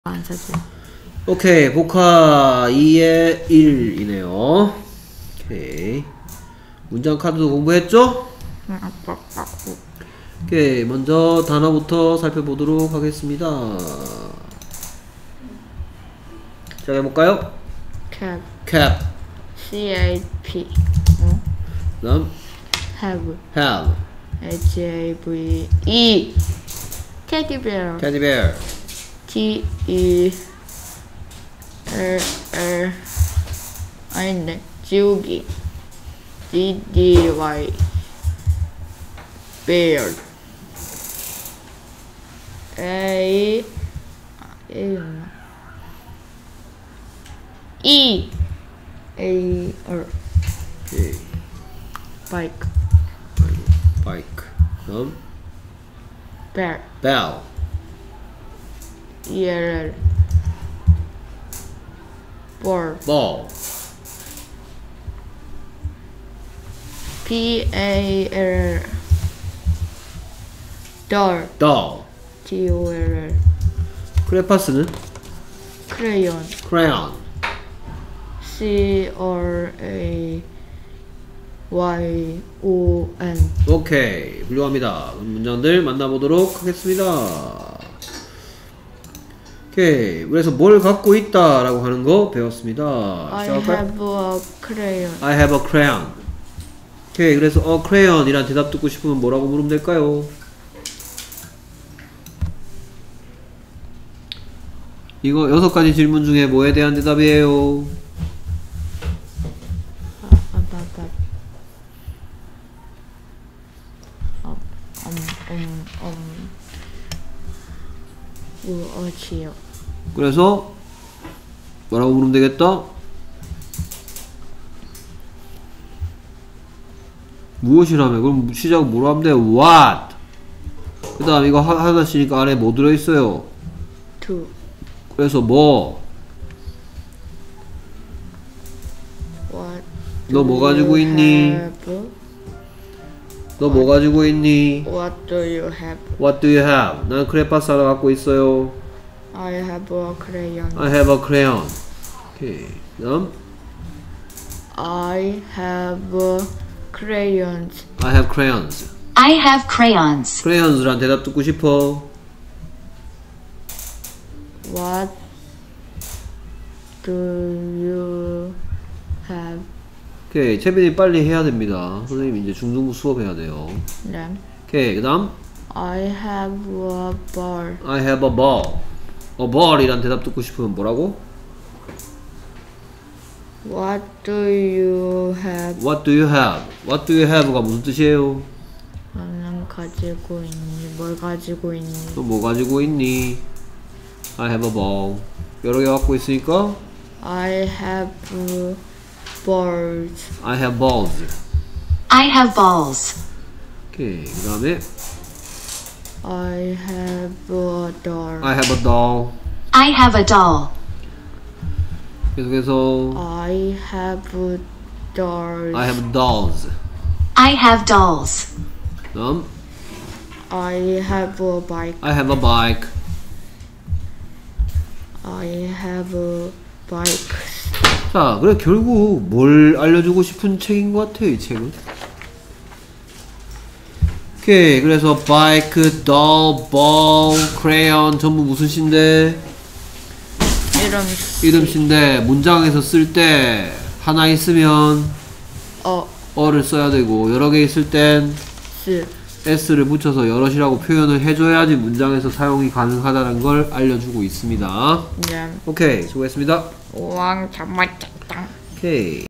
안 사지. 오케이, 복화 2의 1이네요. 오케이. 문장 카드도 공부했죠? 응, 아빠. 오케이, 먼저 단어부터 살펴보도록 하겠습니다. 시작해볼까요? cap. cap. C-A-P. 그 다음 have. have. H-A-V-E. teddy bear. teddy bear. T-E-L-L. 아닌데. 지우기. D-D-Y. bear. A. A였나? E. A-R. 오케이. bike. bike. 그 다음 bear. bell. E-L-L. ball. ball. P-A-L. doll. doll. D-O-L-L. 크레파스는 crayon. crayon. C-R-A-Y-O-N. 오케이, 훌륭합니다. 그럼 문장들 만나보도록 하겠습니다. 오케이, 그래서 뭘 갖고 있다 라고 하는 거 배웠습니다. I 시작할까요? have a crayon. I have a crayon. 오케이, 그래서 a crayon 이란 대답 듣고 싶으면 뭐라고 물으면 될까요? 이거 6가지 질문 중에 뭐에 대한 대답이에요? 무엇이요? 그래서 뭐라고 물으면 되겠다? 무엇이라며? 그럼 시작 뭐로 하면 돼요? What? 그 다음 이거 하나씩이니까 안에 뭐 들어있어요? to. 그래서 뭐? What 너 뭐 do 가지고 you 있니? have? 너 뭐 가지고 있니? What do you have? What do you have? 나는 크레파스 하나 갖고 있어요. I have a crayon. I have a crayon. 오케이. 다음 I have crayons. I have crayons. I have crayons. crayons란 대답 듣고 싶어. What do you have? 오케이. 채빈이 빨리 해야 됩니다. 선생님 이제 중등부 수업해야 돼요. 네. 오케이. 그 다음 I have a ball. I have a ball. a ball이란 대답 듣고 싶으면 뭐라고? What do you have? What do you have? What do you have가 무슨 뜻이에요? 너는 가지고 있니? 뭘 가지고 있니? 너 뭐 가지고 있니? I have a ball. 여러 개 갖고 있으니까 I have balls. I have balls. I have balls. 오케이. 그 다음에 I have a doll. I have a doll. I have a doll. 계속해서 I have dolls. I have dolls. I have dolls. 다음 I have a bike. I have a bike. I have a bike. 자, 그래 결국 뭘 알려주고 싶은 책인 것 같아요, 이 책은. 오케이, 그래서 bike, doll, ball, crayon 전부 무슨 시인데? 이름시인데 문장에서 쓸 때 하나 있으면 어를 써야 되고 여러 개 있을 땐 s를 붙여서 여럿이라고 표현을 해줘야지 문장에서 사용이 가능하다는 걸 알려주고 있습니다. 네. 오케이, 수고했습니다. 왕 잠만 잤다. 오케이.